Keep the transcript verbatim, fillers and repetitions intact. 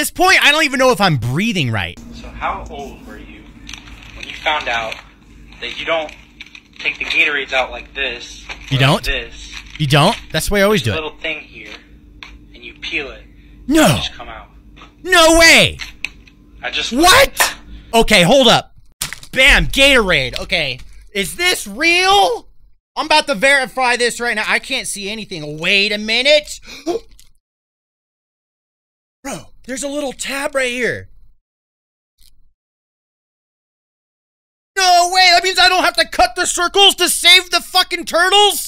this point, I don't even know if I'm breathing right. So how old were you when you found out that you don't take the Gatorades out like this? You like don't? This. You don't? That's the way I always do There's it. a little thing here, and you peel it. No. And just come out. No way. I just... What? Okay, hold up. Bam, Gatorade. Okay, is this real? I'm about to verify this right now. I can't see anything. Wait a minute. Bro, there's a little tab right here. No way, that means I don't have to cut the circles to save the fucking turtles?